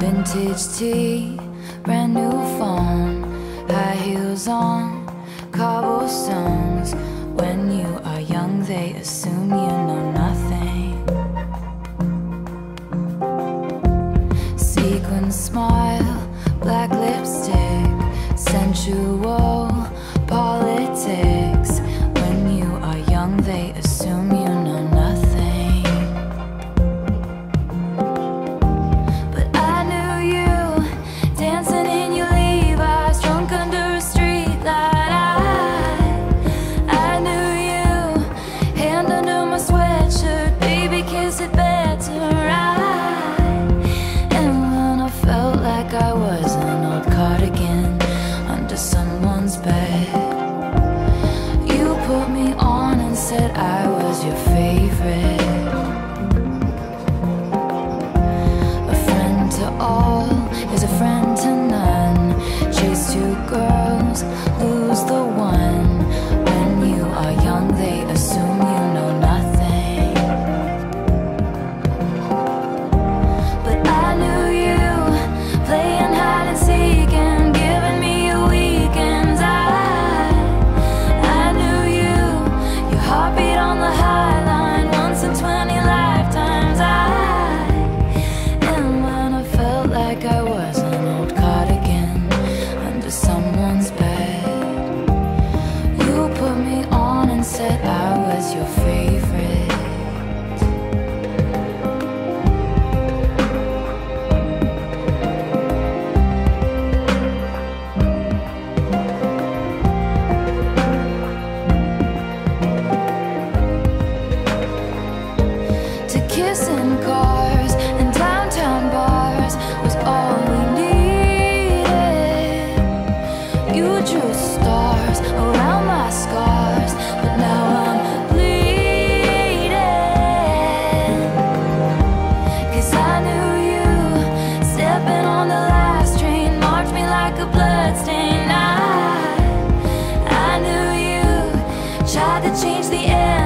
Vintage tea, brand new phone, high heels on, cobblestones. When you are young, they assume you know nothing. Sequin smile, black lipstick, sensual politics. When you are young, they assume you know nothing. I was an old cardigan under someone's bed. You put me on and said I was your favorite. A friend to all is a friend to none. Chase two girls, lose the one. When you are young, they assume you know nothing. But I knew you, playing hide and seek and giving me your weekends. I knew you, your heartbeat on the high line, once in 20 lifetimes. And when I felt like I was an old cardigan under someone's bed, you put me on and said I was your favorite. Kissing cars and downtown bars was all we needed. You drew stars around my scars, but now I'm bleeding. 'Cause I knew you, stepping on the last train, marked me like a bloodstain. I knew you, tried to change the air.